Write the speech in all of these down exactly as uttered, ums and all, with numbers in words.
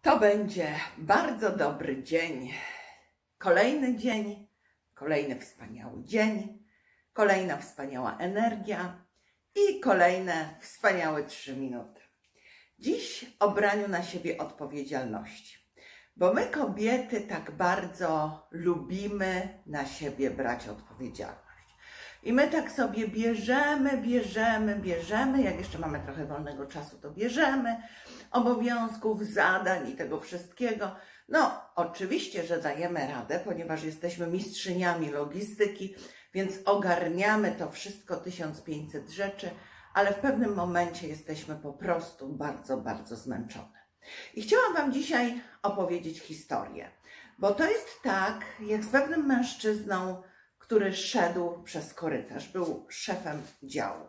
To będzie bardzo dobry dzień. Kolejny dzień, kolejny wspaniały dzień, kolejna wspaniała energia i kolejne wspaniałe trzy minuty. Dziś o braniu na siebie odpowiedzialności, bo my kobiety tak bardzo lubimy na siebie brać odpowiedzialność. I my tak sobie bierzemy, bierzemy, bierzemy, jak jeszcze mamy trochę wolnego czasu, to bierzemy obowiązków, zadań i tego wszystkiego. No, oczywiście, że dajemy radę, ponieważ jesteśmy mistrzyniami logistyki, więc ogarniamy to wszystko, tysiąc pięćset rzeczy, ale w pewnym momencie jesteśmy po prostu bardzo, bardzo zmęczone. I chciałam Wam dzisiaj opowiedzieć historię, bo to jest tak, jak z pewnym mężczyzną, który szedł przez korytarz, był szefem działu.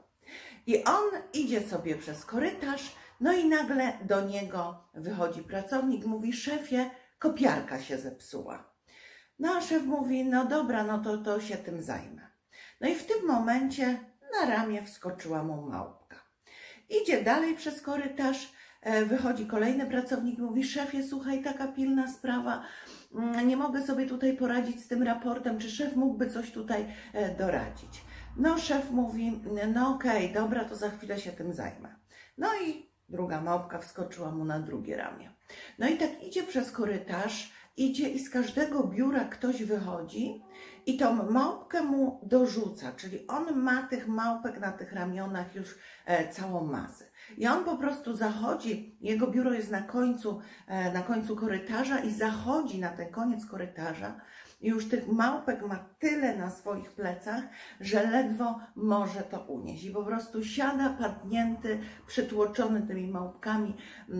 I on idzie sobie przez korytarz, no i nagle do niego wychodzi pracownik, mówi: szefie, kopiarka się zepsuła. No a szef mówi: no dobra, no to, to się tym zajmę. No i w tym momencie na ramię wskoczyła mu małpka. Idzie dalej przez korytarz, wychodzi kolejny pracownik, mówi: szefie, słuchaj, taka pilna sprawa, nie mogę sobie tutaj poradzić z tym raportem, czy szef mógłby coś tutaj doradzić? No szef mówi: no okej, okay, dobra, to za chwilę się tym zajmę. No i druga małpka wskoczyła mu na drugie ramię. No i tak idzie przez korytarz, idzie i z każdego biura ktoś wychodzi i tą małpkę mu dorzuca, czyli on ma tych małpek na tych ramionach już e, całą masę. I on po prostu zachodzi, jego biuro jest na końcu, e, na końcu korytarza i zachodzi na ten koniec korytarza i już tych małpek ma tyle na swoich plecach, że ledwo może to unieść. I po prostu siada padnięty, przytłoczony tymi małpkami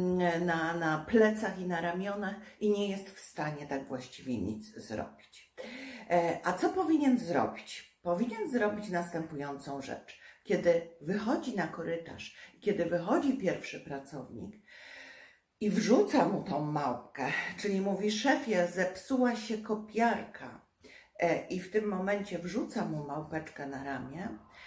na, na plecach i na ramionach i nie jest w stanie tak właściwie nic zrobić. A co powinien zrobić? Powinien zrobić następującą rzecz. Kiedy wychodzi na korytarz, kiedy wychodzi pierwszy pracownik i wrzuca mu tą małpkę, czyli mówi: szefie, zepsuła się kopiarka, i w tym momencie wrzuca mu małpeczkę na ramię,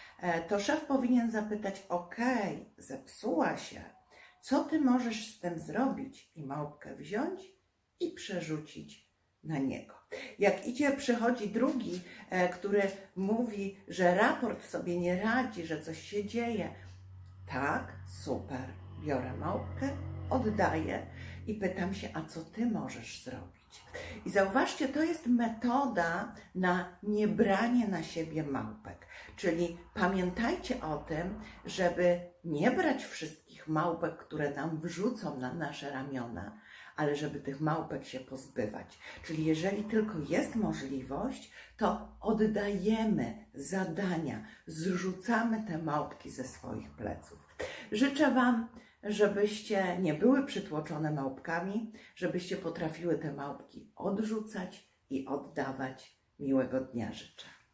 to szef powinien zapytać: okej, okay, zepsuła się, co ty możesz z tym zrobić? I małpkę wziąć i przerzucić na niego. Jak idzie, przychodzi drugi, e, który mówi, że raport sobie nie radzi, że coś się dzieje. Tak, super, biorę małpkę, oddaję i pytam się: a co ty możesz zrobić? I zauważcie, to jest metoda na niebranie na siebie małpek. Czyli pamiętajcie o tym, żeby nie brać wszystkich małpek, które nam wrzucą na nasze ramiona, ale żeby tych małpek się pozbywać. Czyli jeżeli tylko jest możliwość, to oddajemy zadania, zrzucamy te małpki ze swoich pleców. Życzę Wam, żebyście nie były przytłoczone małpkami, żebyście potrafiły te małpki odrzucać i oddawać. Miłego dnia życzę.